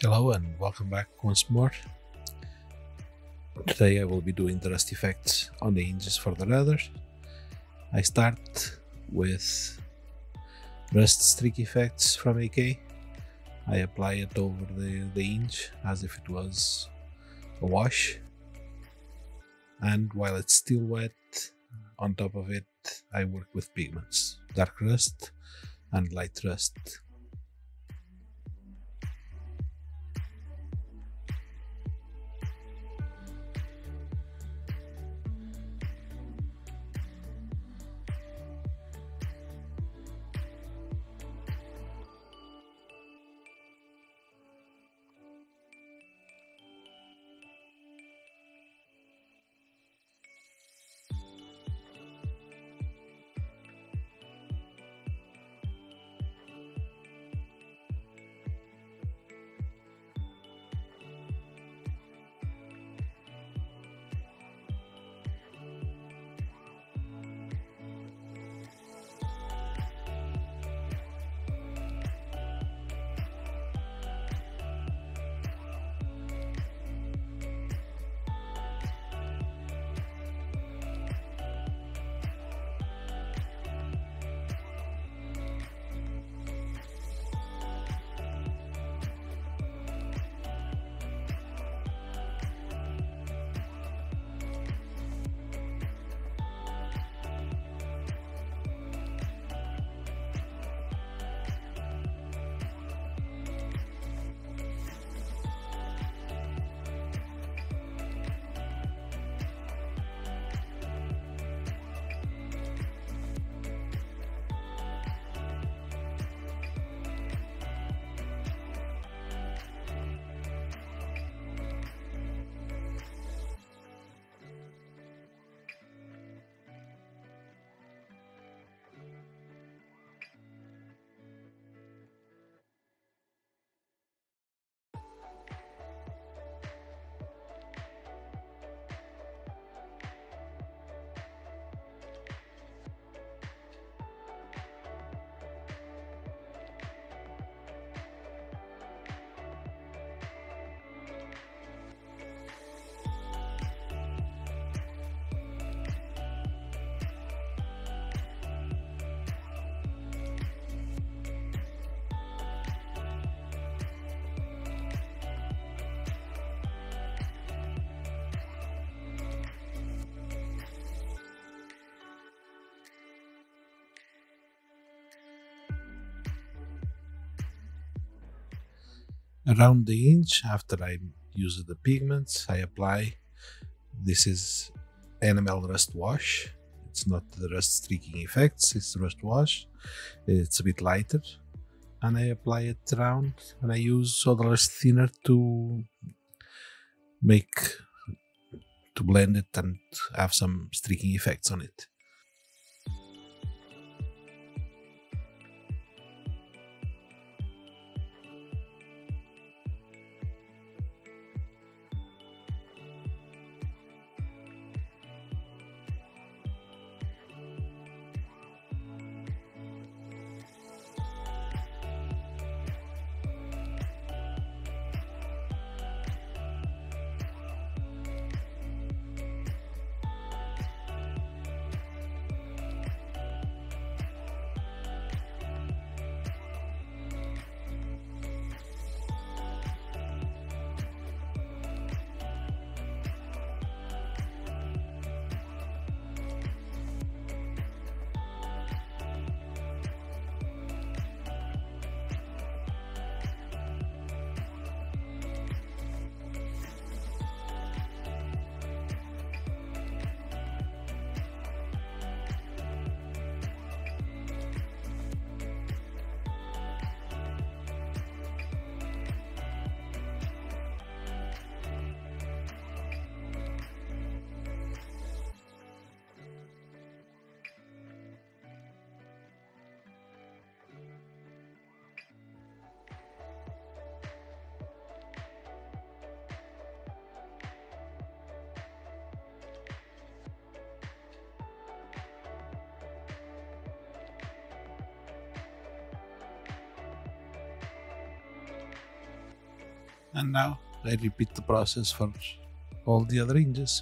Hello and welcome back once more. Today I will be doing the rust effects on the hinges for the rudder. I start with rust streak effects from AK. I apply it over the hinge as if it was a wash, and while it's still wet, on top of it I work with pigments, dark rust and light rust. Around the hinge, after I use the pigments, I apply, this is enamel rust wash. It's not the rust streaking effects, it's rust wash. It's a bit lighter, and I apply it around, and I use soda rust thinner to blend it and have some streaking effects on it. And now I repeat the process for all the other hinges.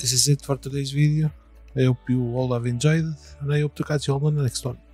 this is it for today's video. I hope you all have enjoyed it, and I hope to catch you all on the next one.